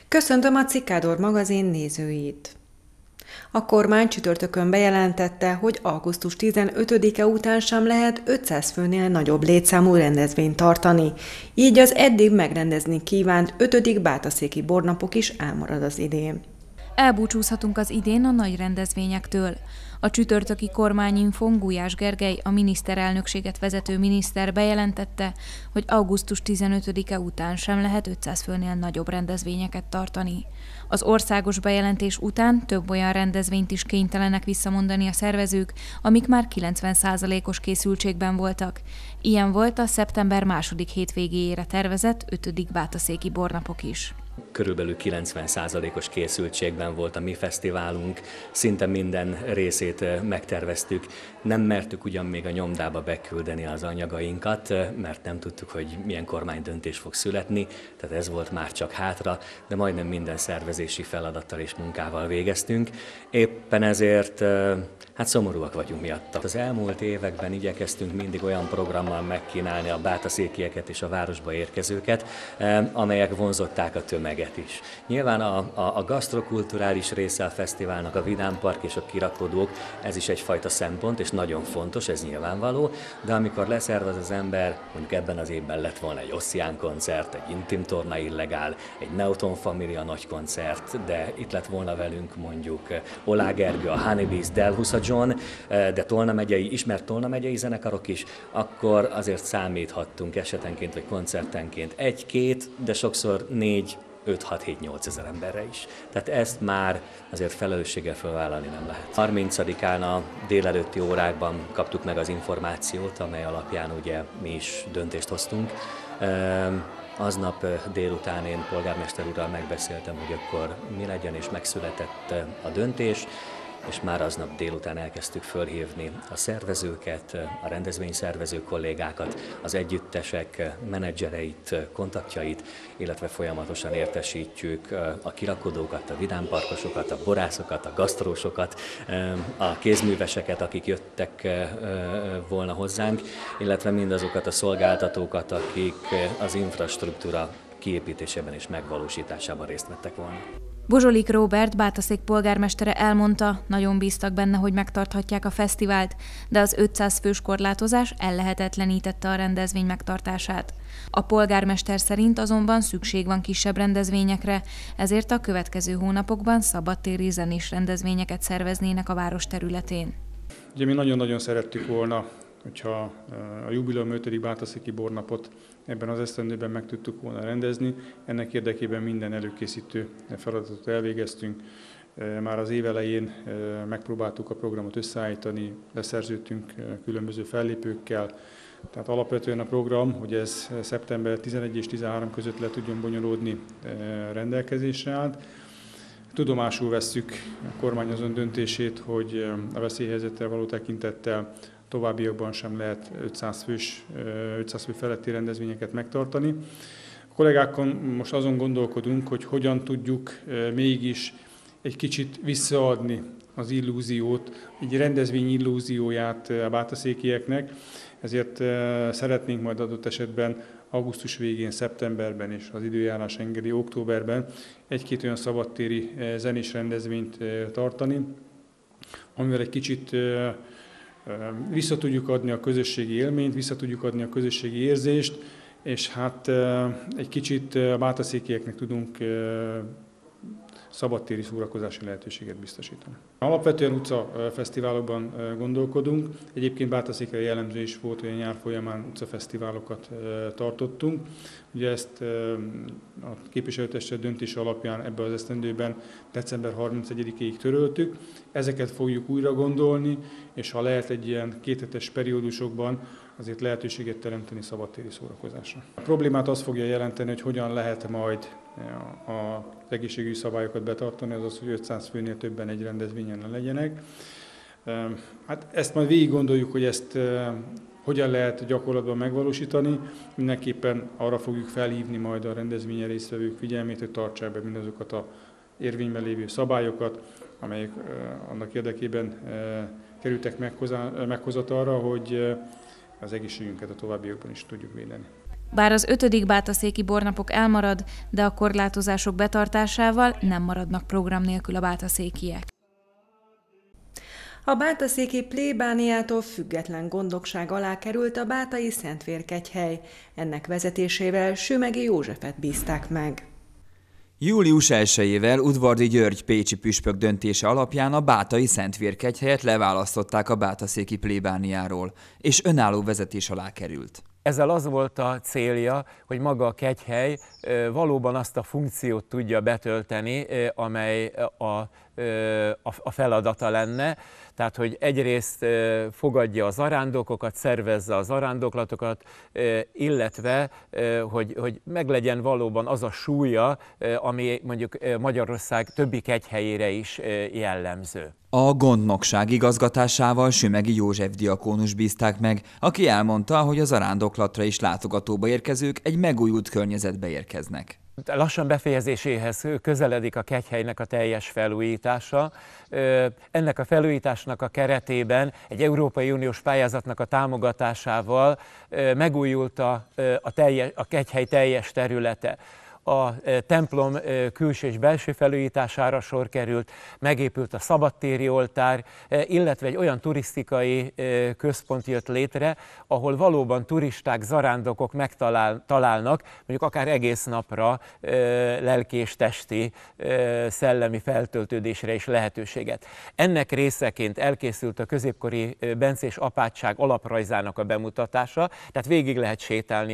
Köszöntöm a Cikádor magazin nézőit! A kormány csütörtökön bejelentette, hogy augusztus 15-e után sem lehet 500 főnél nagyobb létszámú rendezvényt tartani, így az eddig megrendezni kívánt 5. Bátaszéki bornapok is elmarad az idén. Elbúcsúzhatunk az idén a nagy rendezvényektől. A csütörtöki kormányinfón Gulyás Gergely, a miniszterelnökséget vezető miniszter bejelentette, hogy augusztus 15-e után sem lehet 500 főnél nagyobb rendezvényeket tartani. Az országos bejelentés után több olyan rendezvényt is kénytelenek visszamondani a szervezők, amik már 90%-os készültségben voltak. Ilyen volt a szeptember második hétvégéjére tervezett 5. Bátaszéki bornapok is. Körülbelül 90%-os készültségben volt a mi fesztiválunk, szinte minden részét megterveztük. Nem mertük ugyan még a nyomdába beküldeni az anyagainkat, mert nem tudtuk, hogy milyen kormánydöntés fog születni, tehát ez volt már csak hátra, de majdnem minden szervezési feladattal és munkával végeztünk. Éppen ezért hát szomorúak vagyunk miatta. Az elmúlt években igyekeztünk mindig olyan programmal megkínálni a bátaszékieket és a városba érkezőket, amelyek vonzották a tömeget is. Nyilván a gasztrokulturális része a fesztiválnak, a vidámpark és a kirakodók, ez is egyfajta szempont, és nagyon fontos, ez nyilvánvaló, de amikor leszervez az ember, mondjuk ebben az évben lett volna egy Ossian koncert, egy Intim Torna Illegál, egy Newton Familia nagy koncert, de itt lett volna velünk mondjuk Olá Gergő, a Honeybees, Delhusa John, de ismert Tolna megyei zenekarok is, akkor azért számíthattunk esetenként vagy koncertenként 1-2, de sokszor 4, 5-6-7-8 ezer emberre is. Tehát ezt már azért felelősséggel felvállalni nem lehet. 30-án a délelőtti órákban kaptuk meg az információt, amely alapján ugye mi is döntést hoztunk. Aznap délután én polgármester úrral megbeszéltem, hogy akkor mi legyen, és megszületett a döntés, és már aznap délután elkezdtük fölhívni a szervezőket, a rendezvényszervező kollégákat, az együttesek menedzsereit, kontaktjait, illetve folyamatosan értesítjük a kirakodókat, a vidámparkosokat, a borászokat, a gasztrósokat, a kézműveseket, akik jöttek volna hozzánk, illetve mindazokat a szolgáltatókat, akik az infrastruktúra kiépítésében és megvalósításában részt vettek volna. Bozsolik Róbert, Bátaszék polgármestere elmondta, nagyon bíztak benne, hogy megtarthatják a fesztivált, de az 500 fős korlátozás ellehetetlenítette a rendezvény megtartását. A polgármester szerint azonban szükség van kisebb rendezvényekre, ezért a következő hónapokban szabadtéri zenés rendezvényeket szerveznének a város területén. Ugye mi nagyon-nagyon szerettük volna, hogyha a jubileum 5. Bátaszéki bornapot ebben az esztendőben meg tudtuk volna rendezni. Ennek érdekében minden előkészítő feladatot elvégeztünk. Már az év elején megpróbáltuk a programot összeállítani, leszerződtünk különböző fellépőkkel. Tehát alapvetően a program, hogy ez szeptember 11 és 13 között le tudjon bonyolódni, rendelkezésre állt. Tudomásul vesszük a kormány azon döntését, hogy a veszélyhelyzettel való tekintettel továbbiakban sem lehet 500 fő feletti rendezvényeket megtartani. A kollégákkal most azon gondolkodunk, hogy hogyan tudjuk mégis egy kicsit visszaadni az illúziót, egy rendezvény illúzióját a bátaszékieknek, ezért szeretnénk majd adott esetben augusztus végén, szeptemberben és az időjárás engedi októberben egy-két olyan szabadtéri zenés rendezvényt tartani, amivel egy kicsit vissza tudjuk adni a közösségi élményt, vissza tudjuk adni a közösségi érzést, és hát egy kicsit a bátaszékieknek tudunk szabadtéri szórakozási lehetőséget biztosítani. Alapvetően utcafesztiválokban gondolkodunk. Egyébként Bátaszékre jellemző is volt, hogy a nyár folyamán utcafesztiválokat tartottunk. Ugye ezt a képviselőtestület döntése alapján ebben az esztendőben december 31-ig töröltük. Ezeket fogjuk újra gondolni, és ha lehet egy ilyen kéthetes periódusokban azért lehetőséget teremteni szabadtéri szórakozásra. A problémát az fogja jelenteni, hogy hogyan lehet majd az egészségügyi szabályokat betartani, azaz, hogy 500 főnél többen egy rendezvényen ne legyenek. Hát ezt majd végig gondoljuk, hogy ezt hogyan lehet gyakorlatban megvalósítani. Mindenképpen arra fogjuk felhívni majd a rendezvényen résztvevők figyelmét, hogy tartsák be mindazokat az érvényben lévő szabályokat, amelyek annak érdekében kerültek meghozatalra, hogy az egészségünket a továbbiakban is tudjuk védeni. Bár az 5. bátaszéki bornapok elmarad, de a korlátozások betartásával nem maradnak program nélkül a bátaszékiek. A bátaszéki plébániától független gondokság alá került a bátai Szentvérkegyhely. Ennek vezetésével Sümegi Józsefet bízták meg. Július 1-ével Udvardy György pécsi püspök döntése alapján a bátai Szentvérkegyhelyet leválasztották a bátaszéki plébániáról, és önálló vezetés alá került. Ezzel az volt a célja, hogy maga a kegyhely valóban azt a funkciót tudja betölteni, amely a feladata lenne. Tehát, hogy egyrészt fogadja az zarándokokat, szervezze az zarándoklatokat, illetve, hogy meglegyen valóban az a súlya, ami mondjuk Magyarország többi kegyhelyére is jellemző. A gondnokság igazgatásával Sümegi József diakónus bízták meg, aki elmondta, hogy a zarándoklatra is látogatóba érkezők egy megújult környezetbe érkeznek. Lassan befejezéséhez közeledik a kegyhelynek a teljes felújítása. Ennek a felújításnak a keretében egy Európai Uniós pályázatnak a támogatásával megújult a kegyhely teljes területe. A templom külső és belső felújítására sor került, megépült a szabadtéri oltár, illetve egy olyan turisztikai központ jött létre, ahol valóban turisták, zarándokok megtalálnak, mondjuk akár egész napra lelki és testi, szellemi feltöltődésre is lehetőséget. Ennek részeként elkészült a középkori bencés apátság alaprajzának a bemutatása, tehát végig lehet sétálni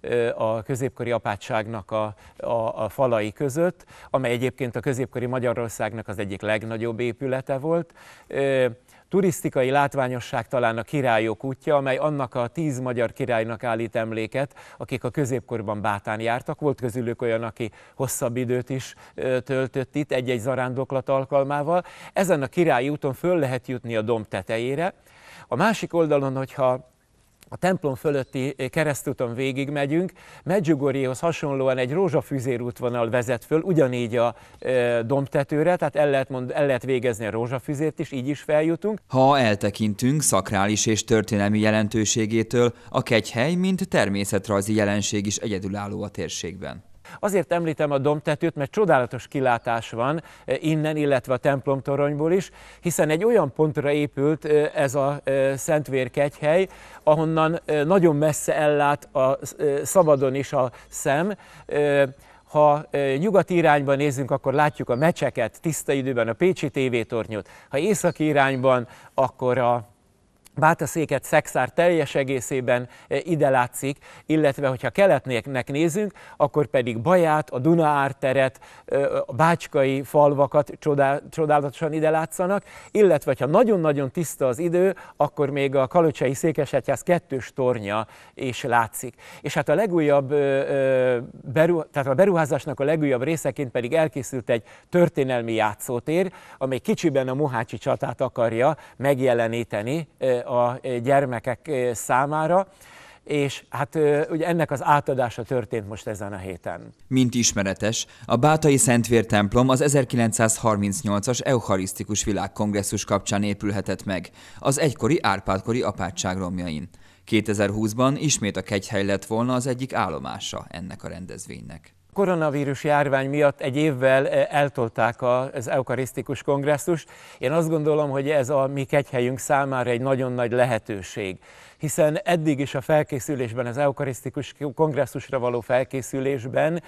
a középkori apátságnak a falai között, amely egyébként a középkori Magyarországnak az egyik legnagyobb épülete volt. Turisztikai látványosság talán a Királyok útja, amely annak a 10 magyar királynak állít emléket, akik a középkorban Bátán jártak. Volt közülük olyan, aki hosszabb időt is töltött itt egy-egy zarándoklat alkalmával. Ezen a Királyi úton föl lehet jutni a domb tetejére. A másik oldalon, hogyha a templom fölötti keresztúton végigmegyünk, Medjugorjehoz hasonlóan egy rózsafüzérútvonal vezet föl, ugyanígy a dombtetőre, tehát el lehet végezni a rózsafüzért is, így is feljutunk. Ha eltekintünk szakrális és történelmi jelentőségétől, a kegyhely mint természetrajzi jelenség is egyedülálló a térségben. Azért említem a dombtetőt, mert csodálatos kilátás van innen, illetve a templomtoronyból is, hiszen egy olyan pontra épült ez a Szentvérkegyhely, ahonnan nagyon messze ellát szabadon is a szem. Ha nyugati irányban nézzünk, akkor látjuk a Mecseket, tiszta időben a Pécsi tévétornyot. Ha északi irányban, akkor a Bátaszéket, Szekszár teljes egészében ide látszik, illetve hogyha keletnek nézünk, akkor pedig Baját, a Duna árteret, a bácskai falvakat csodálatosan ide látszanak, illetve ha nagyon-nagyon tiszta az idő, akkor még a kalocsai székesegyház 2. tornya is látszik. És hát a legújabb, tehát a beruházásnak a legújabb részeként pedig elkészült egy történelmi játszótér, amely kicsiben a mohácsi csatát akarja megjeleníteni a gyermekek számára, és hát ugye ennek az átadása történt most ezen a héten. Mint ismeretes, a bátai Szentvér templom az 1938-as Eucharisztikus Világkongresszus kapcsán épülhetett meg, az egykori Árpád-kori apátság romjain. 2020-ban ismét a kegyhely lett volna az egyik állomása ennek a rendezvénynek. Koronavírus járvány miatt egy évvel eltolták az eukarisztikus kongresszust. Én azt gondolom, hogy ez a mi kegyhelyünk számára egy nagyon nagy lehetőség, hiszen eddig is a felkészülésben, az eukarisztikus kongresszusra való felkészülésben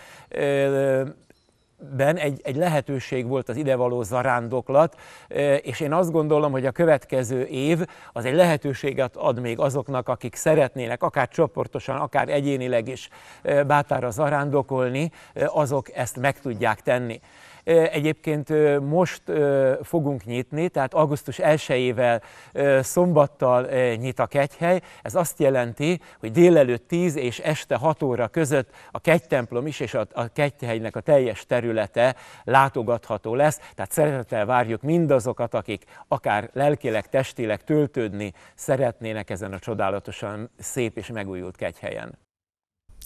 egy lehetőség volt az idevaló zarándoklat, és én azt gondolom, hogy a következő év az egy lehetőséget ad még azoknak, akik szeretnének, akár csoportosan, akár egyénileg is Bátára zarándokolni, azok ezt meg tudják tenni. Egyébként most fogunk nyitni, tehát augusztus 1-ével szombattal nyit a kegyhely. Ez azt jelenti, hogy délelőtt 10 és este 6 óra között a kegytemplom is és a kegyhelynek a teljes területe látogatható lesz. Tehát szeretettel várjuk mindazokat, akik akár lelkileg, testileg töltődni szeretnének ezen a csodálatosan szép és megújult kegyhelyen.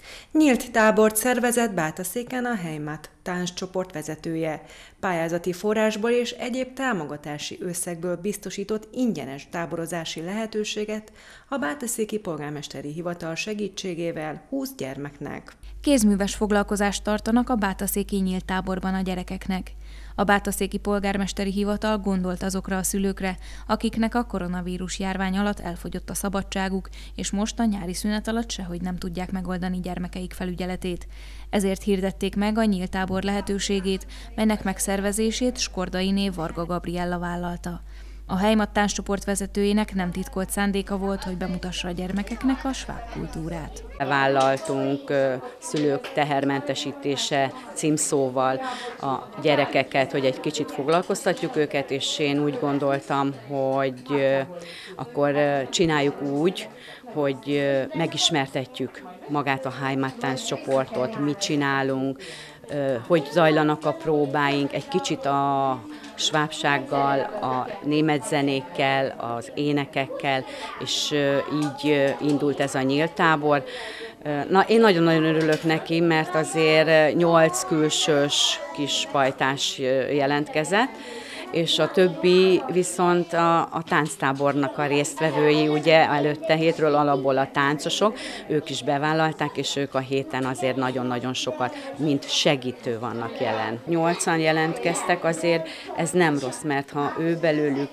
Nyílt tábort szervezett Bátaszéken a Heimat tánccsoport vezetője. Pályázati forrásból és egyéb támogatási összegből biztosított ingyenes táborozási lehetőséget a Bátaszéki Polgármesteri Hivatal segítségével 20 gyermeknek. Kézműves foglalkozást tartanak a bátaszéki nyílt táborban a gyerekeknek. A Bátaszéki Polgármesteri Hivatal gondolt azokra a szülőkre, akiknek a koronavírus járvány alatt elfogyott a szabadságuk, és most a nyári szünet alatt sehogy nem tudják megoldani gyermekeik felügyeletét. Ezért hirdették meg a nyílt tábor lehetőségét, melynek megszervezését Skordainé Varga Gabriella vállalta. A Heimat tánccsoport vezetőjének nem titkolt szándéka volt, hogy bemutassa a gyermekeknek a sváb kultúrát. Vállaltunk szülők tehermentesítése címszóval a gyerekeket, hogy egy kicsit foglalkoztatjuk őket, és én úgy gondoltam, hogy akkor csináljuk úgy, hogy megismertetjük magát a Heimat tánccsoportot, mit csinálunk, hogy zajlanak a próbáink, egy kicsit a svábsággal, a német zenékkel, az énekekkel, és így indult ez a nyílt tábor. Na, én nagyon-nagyon örülök neki, mert azért 8 külsős kis pajtás jelentkezett, és a többi viszont a tánctábornak a résztvevői, ugye előtte hétről alapból a táncosok, ők is bevállalták, és ők a héten azért nagyon-nagyon sokat, mint segítő vannak jelen. 8-an jelentkeztek, azért ez nem rossz, mert ha ő belőlük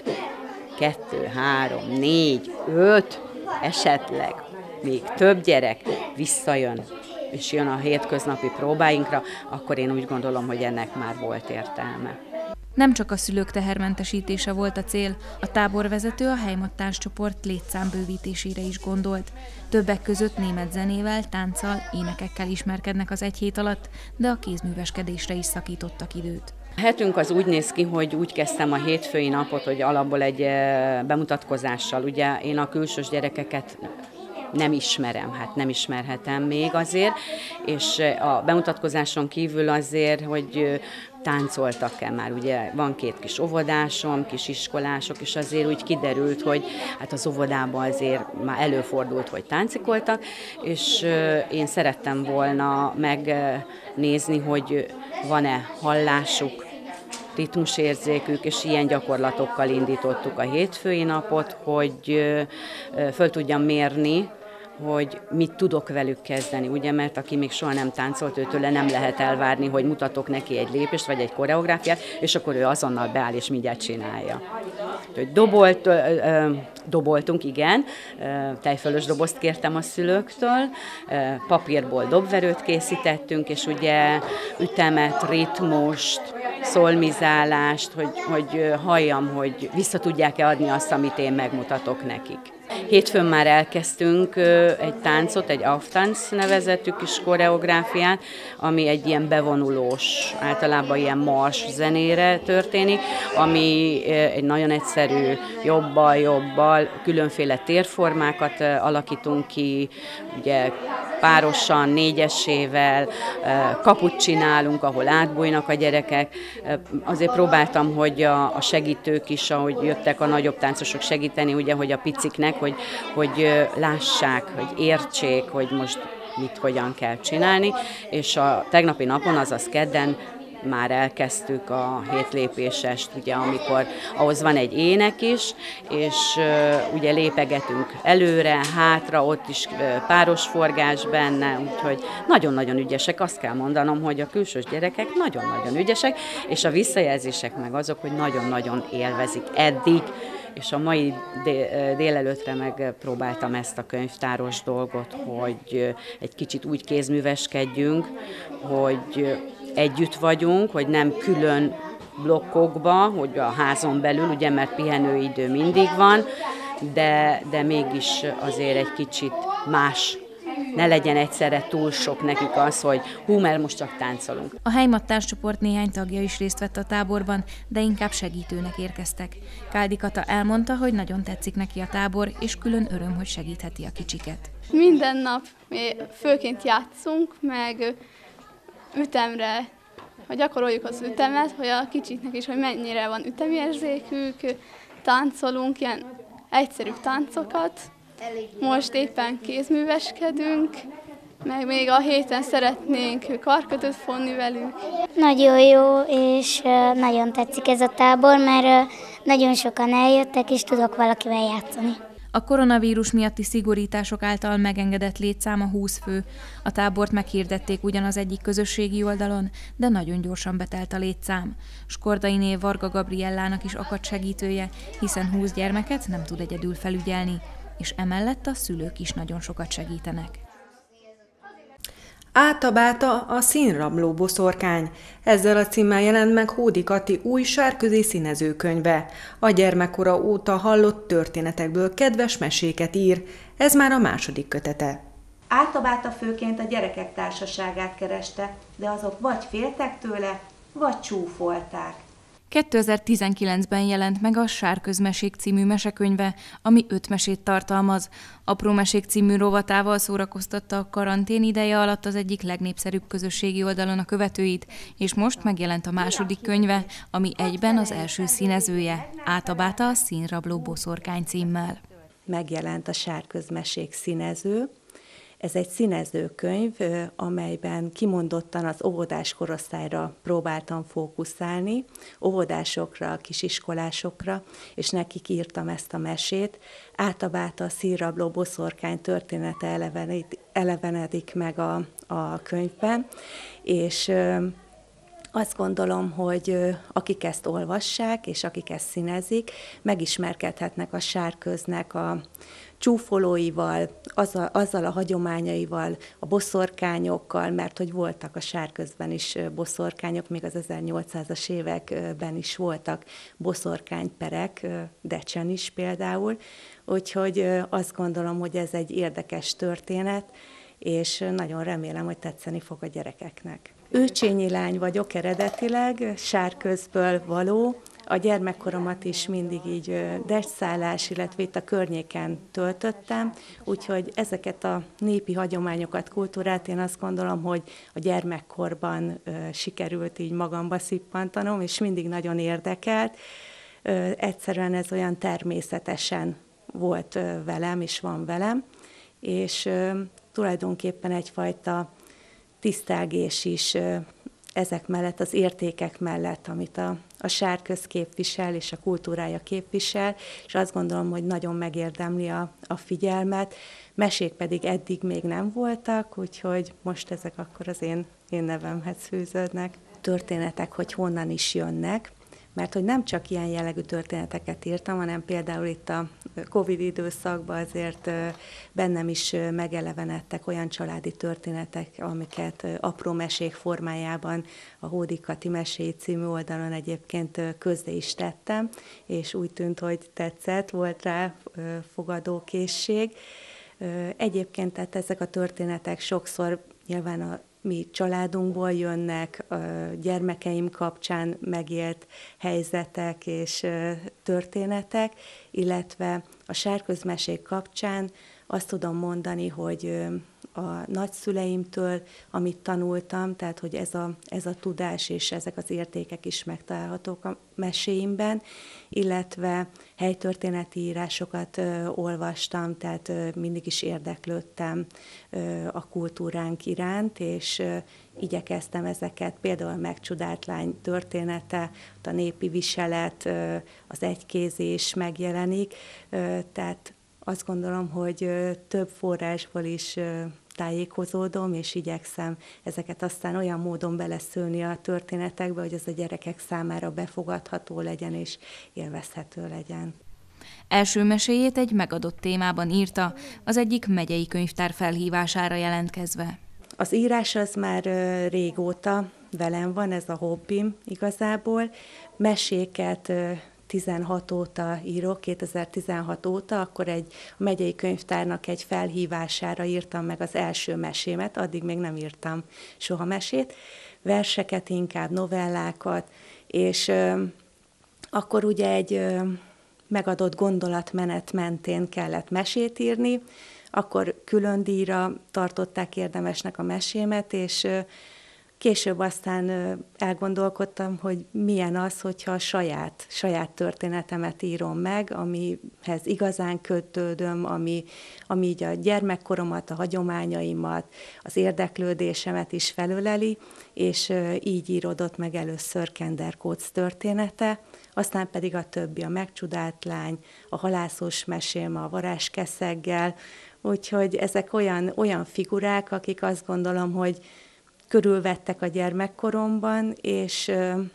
2, 3, 4, 5, esetleg még több gyerek visszajön, és jön a hétköznapi próbáinkra, akkor én úgy gondolom, hogy ennek már volt értelme. Nem csak a szülők tehermentesítése volt a cél, a táborvezető a Heimat tánccsoport létszám bővítésére is gondolt. Többek között német zenével, tánccal, énekekkel ismerkednek az egy hét alatt, de a kézműveskedésre is szakítottak időt. A hetünk az úgy néz ki, hogy úgy kezdtem a hétfői napot, hogy alapból egy bemutatkozással. Ugye én a külsős gyerekeket nem ismerem, hát nem ismerhetem még azért, és a bemutatkozáson kívül azért, hogy táncoltak-e már, ugye van 2 kis óvodásom, kis iskolások, és azért úgy kiderült, hogy hát az óvodában azért már előfordult, hogy táncikoltak, és én szerettem volna megnézni, hogy van-e hallásuk, ritmusérzékük, és ilyen gyakorlatokkal indítottuk a hétfői napot, hogy föl tudjam mérni, hogy mit tudok velük kezdeni, ugye, mert aki még soha nem táncolt, őtőle nem lehet elvárni, hogy mutatok neki egy lépést, vagy egy koreográfiát, és akkor ő azonnal beáll, és mindjárt csinálja. Doboltunk, igen, tejfölös dobozt kértem a szülőktől, papírból dobverőt készítettünk, és ugye ütemet, ritmust, szolmizálást, hogy halljam, hogy vissza tudják-e adni azt, amit én megmutatok nekik. Hétfőn már elkezdtünk egy táncot, egy Auftanz nevezetű kis koreográfiát, ami egy ilyen bevonulós, általában ilyen mars zenére történik, ami egy nagyon egyszerű jobbal, különféle térformákat alakítunk ki, ugye párosan, 4-esével, kaput csinálunk, ahol átbújnak a gyerekek. Azért próbáltam, hogy a segítők is, ahogy jöttek a nagyobb táncosok segíteni, ugye, hogy a piciknek, hogy lássák, hogy értsék, hogy most mit, hogyan kell csinálni, és a tegnapi napon, azaz kedden már elkezdtük a 7 lépésest, ugye, amikor ahhoz van egy ének is, és ugye lépegetünk előre, hátra, ott is páros forgás benne, úgyhogy nagyon-nagyon ügyesek. Azt kell mondanom, hogy a külsős gyerekek nagyon-nagyon ügyesek, és a visszajelzések meg azok, hogy nagyon-nagyon élvezik eddig, és a mai délelőttre megpróbáltam ezt a könyvtáros dolgot, hogy egy kicsit úgy kézműveskedjünk, hogy együtt vagyunk, hogy nem külön blokkokba, hogy a házon belül, ugye, mert pihenőidő mindig van, de mégis azért egy kicsit más. Ne legyen egyszerre túl sok nekik az, hogy mert most csak táncolunk. A Heimat tánccsoport néhány tagja is részt vett a táborban, de inkább segítőnek érkeztek. Káldi Kata elmondta, hogy nagyon tetszik neki a tábor, és külön öröm, hogy segítheti a kicsiket. Minden nap mi főként játszunk, meg ütemre, hogy gyakoroljuk az ütemet, hogy a kicsiknek is, hogy mennyire van ütemérzékük, táncolunk ilyen egyszerű táncokat. Most éppen kézműveskedünk, meg még a héten szeretnénk karkötőt fonni velük. Nagyon jó, és nagyon tetszik ez a tábor, mert nagyon sokan eljöttek, és tudok valakivel játszani. A koronavírus miatti szigorítások által megengedett létszám a 20 fő. A tábort meghirdették ugyanaz egyik közösségi oldalon, de nagyon gyorsan betelt a létszám. Skordainé Varga Gabriellának is akadt segítője, hiszen 20 gyermeket nem tud egyedül felügyelni, és emellett a szülők is nagyon sokat segítenek. Áta-báta a színrabló boszorkány. Ezzel a címmel jelent meg Hódi Kati új sárközi színezőkönyve. A gyermekkora óta hallott történetekből kedves meséket ír. Ez már a második kötete. Áta-báta főként a gyerekek társaságát kereste, de azok vagy féltek tőle, vagy csúfolták. 2019-ben jelent meg a Sárközmesék című mesekönyve, ami 5 mesét tartalmaz. Apró mesék című rovatával szórakoztatta a karantén ideje alatt az egyik legnépszerűbb közösségi oldalon a követőit, és most megjelent a második könyve, ami egyben az első színezője, Áta-báta a színrabló boszorkány címmel. Megjelent a Sárközmesék színező. Ez egy színezőkönyv, amelyben kimondottan az óvodás korosztályra próbáltam fókuszálni, óvodásokra, kisiskolásokra, és nekik írtam ezt a mesét. Áta-báta a színrabló boszorkány története elevenedik meg a könyvben, és azt gondolom, hogy akik ezt olvassák, és akik ezt színezik, megismerkedhetnek a sárköznek a csúfolóival, azzal a hagyományaival, a boszorkányokkal, mert hogy voltak a sárközben is boszorkányok, még az 1800-as években is voltak boszorkányperek, Decsen is például, úgyhogy azt gondolom, hogy ez egy érdekes történet, és nagyon remélem, hogy tetszeni fog a gyerekeknek. Őcsényi lány vagyok eredetileg, Sárközből való. A gyermekkoromat is mindig így Decszállás, illetve itt a környéken töltöttem, úgyhogy ezeket a népi hagyományokat, kultúrát én azt gondolom, hogy a gyermekkorban sikerült így magamba szippantanom, és mindig nagyon érdekelt. Egyszerűen ez olyan természetesen volt velem, és van velem, és tulajdonképpen egyfajta tisztelgés is ezek mellett, az értékek mellett, amit a sárköz képvisel, és a kultúrája képvisel, és azt gondolom, hogy nagyon megérdemli a figyelmet. Mesék pedig eddig még nem voltak, úgyhogy most ezek akkor az én nevemhez fűződnek. Történetek, hogy honnan is jönnek, mert hogy nem csak ilyen jellegű történeteket írtam, hanem például itt a Covid időszakban azért bennem is megelevenedtek olyan családi történetek, amiket apró mesék formájában a Hódi Kati Meséi című oldalon egyébként közzé is tettem, és úgy tűnt, hogy tetszett, volt rá fogadókészség. Egyébként tehát ezek a történetek sokszor nyilván a mi családunkból jönnek, a gyermekeim kapcsán megélt helyzetek és történetek, illetve a sárközmesék kapcsán azt tudom mondani, hogy a nagyszüleimtől, amit tanultam, tehát hogy ez a tudás és ezek az értékek is megtalálhatók a meséimben, illetve helytörténeti írásokat olvastam, tehát mindig is érdeklődtem a kultúránk iránt, és igyekeztem ezeket, például a Megcsodált lány története, a népi viselet, az egykézés megjelenik, tehát azt gondolom, hogy több forrásból is tájékozódom, és igyekszem ezeket aztán olyan módon beleszőni a történetekbe, hogy az a gyerekek számára befogadható legyen és élvezhető legyen. Első meséjét egy megadott témában írta, az egyik megyei könyvtár felhívására jelentkezve. Az írás az már régóta velem van, ez a hobbim igazából. Meséket 16 óta írok, 2016 óta, akkor a megyei könyvtárnak egy felhívására írtam meg az első mesémet, addig még nem írtam soha mesét, verseket inkább, novellákat, és akkor ugye egy megadott gondolatmenet mentén kellett mesét írni, akkor külön díjra tartották érdemesnek a mesémet, és Később aztán elgondolkodtam, hogy milyen az, hogyha a saját történetemet írom meg, amihez igazán kötődöm, ami így a gyermekkoromat, a hagyományaimat, az érdeklődésemet is felöleli, és így íródott meg először Kender Kóc története, aztán pedig a többi, a Megcsodált lány, a halászos mesém, a varázskeszeggel, úgyhogy ezek olyan figurák, akik azt gondolom, hogy körülvettek a gyermekkoromban, és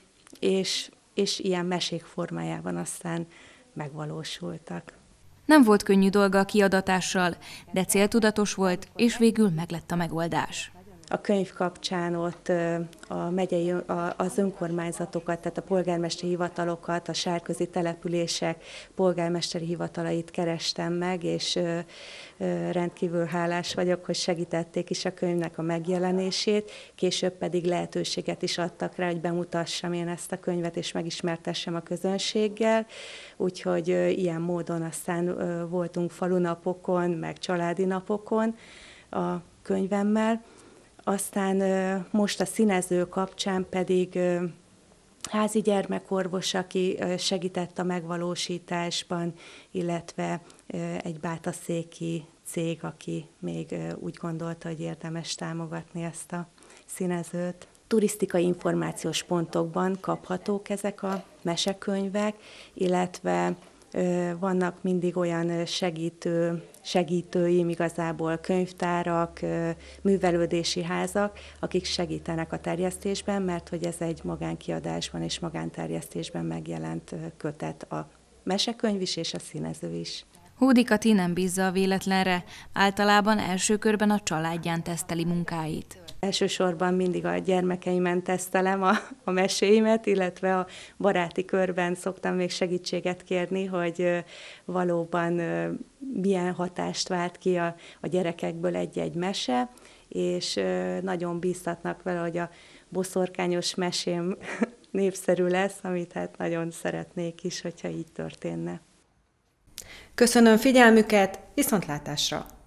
ilyen mesék formájában aztán megvalósultak. Nem volt könnyű dolga a kiadatással, de céltudatos volt, és végül meglett a megoldás. A könyv kapcsán ott az önkormányzatokat, tehát a polgármesteri hivatalokat, a sárközi települések polgármesteri hivatalait kerestem meg, és rendkívül hálás vagyok, hogy segítették is a könyvnek a megjelenését, később pedig lehetőséget is adtak rá, hogy bemutassam én ezt a könyvet, és megismertessem a közönséggel, úgyhogy ilyen módon aztán voltunk falunapokon, meg családi napokon a könyvemmel. Aztán most a színező kapcsán pedig házi gyermekorvos, aki segített a megvalósításban, illetve egy bátaszéki cég, aki még úgy gondolta, hogy érdemes támogatni ezt a színezőt. Turisztikai információs pontokban kaphatók ezek a mesekönyvek, illetve vannak mindig olyan segítőim, igazából könyvtárak, művelődési házak, akik segítenek a terjesztésben, mert hogy ez egy magánkiadásban és magánterjesztésben megjelent kötet, a mesekönyv is és a színező is. Hódi Kati nem bízza a véletlenre, általában első körben a családján teszteli munkáit. Elsősorban mindig a gyermekeimen tesztelem a meséimet, illetve a baráti körben szoktam még segítséget kérni, hogy valóban milyen hatást vált ki a gyerekekből egy-egy mese, és nagyon bíztatnak vele, hogy a boszorkányos mesém népszerű lesz, amit hát nagyon szeretnék is, hogyha így történne. Köszönöm figyelmüket, viszontlátásra!